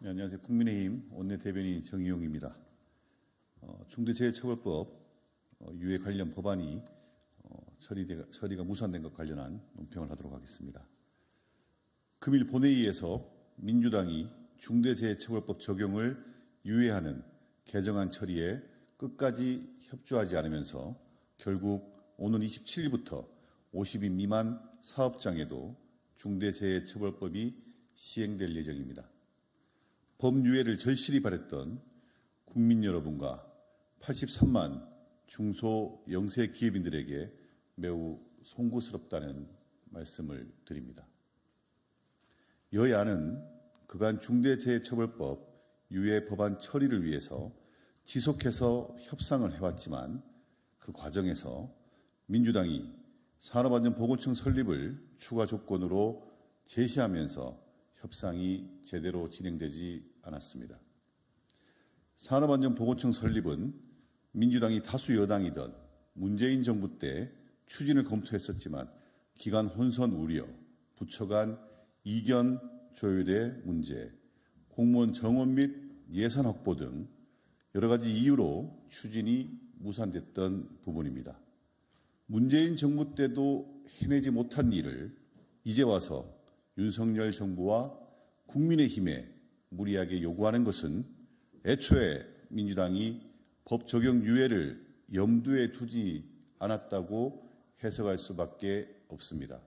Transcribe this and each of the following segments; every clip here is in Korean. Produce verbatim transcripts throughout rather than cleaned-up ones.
네, 안녕하세요. 국민의힘 원내대변인 정의용입니다. 어, 중대재해처벌법 어, 유해 관련 법안이 어, 처리되, 처리가 무산된 것 관련한 논평을 하도록 하겠습니다. 금일 본회의에서 민주당이 중대재해처벌법 적용을 유예하는 개정안 처리에 끝까지 협조하지 않으면서 결국 오는 이십칠 일부터 오십 인 미만 사업장에도 중대재해처벌법이 시행될 예정입니다. 법 유예를 절실히 바랬던 국민 여러분과 팔십삼만 중소 영세 기업인들에게 매우 송구스럽다는 말씀을 드립니다. 여야는 그간 중대재해처벌법 유예 법안 처리를 위해서 지속해서 협상을 해왔지만 그 과정에서 민주당이 산업안전보건청 설립을 추가 조건으로 제시하면서 협상이 제대로 진행되지 않았습니다. 산업안전보건청 설립은 민주당이 다수 여당이던 문재인 정부 때 추진을 검토했었지만 기간 혼선 우려, 부처 간 이견 조율의 문제, 공무원 정원 및 예산 확보 등 여러 가지 이유로 추진이 무산됐던 부분입니다. 문재인 정부 때도 해내지 못한 일을 이제 와서 윤석열 정부와 국민의힘에 무리하게 요구하는 것은 애초에 민주당이 법 적용 유예를 염두에 두지 않았다고 해석할 수밖에 없습니다.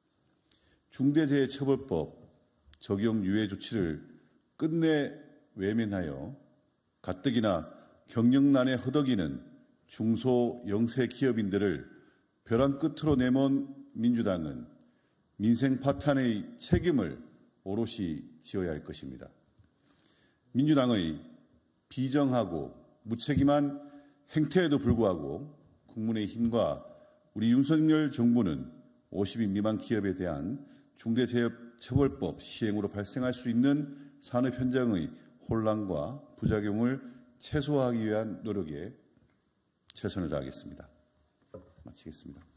중대재해처벌법 적용 유예 조치를 끝내 외면하여 가뜩이나 경영난에 허덕이는 중소 영세 기업인들을 벼랑 끝으로 내몬 민주당은 민생 파탄의 책임을 오롯이 지어야 할 것입니다. 민주당의 비정하고 무책임한 행태에도 불구하고 국민의힘과 우리 윤석열 정부는 오십 인 미만 기업에 대한 중대재해처벌법 시행으로 발생할 수 있는 산업 현장의 혼란과 부작용을 최소화하기 위한 노력에 최선을 다하겠습니다. 마치겠습니다.